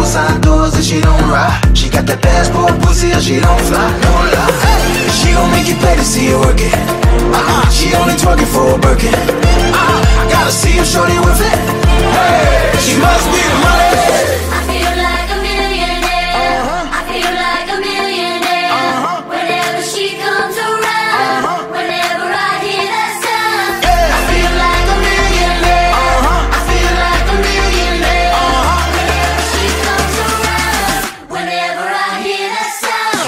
outside doors and she don't ride. She got that passport pussy and she don't fly, no lie. Hey, she gon' make you pay to see her work it. She only twerking for a Birkin. I gotta see if shorty with it. Hey, she must be the money. I feel like a millionaire. I feel like a millionaire. Whenever she comes around, whenever I hear that sound, I feel like a millionaire. I feel like a millionaire. Whenever she comes around, whenever I hear that sound.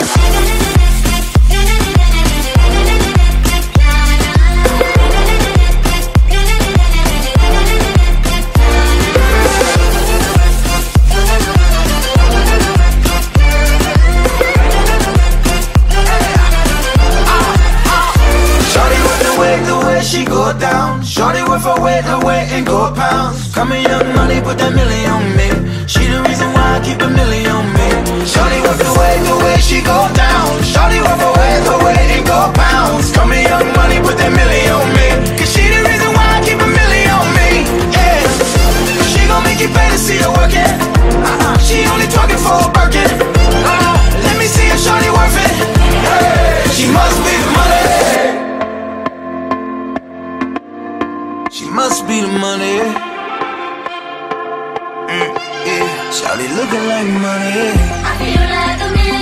She go down, shorty with her weight in gold pounds. Come here, young money, put that million on me. She the reason why I keep a million on me. Shorty with the way she go down. Shorty with her weight in gold pounds. Come here, young money, put that million on me. Cause she the reason why I keep a million on me. Yeah, she gon' make you pay to see her work it. She only talking for a Birkin. Let me see if shorty worth it. Hey, she must be the money. She must be the money. Yeah, shawty looking like money. I feel like a millionaire.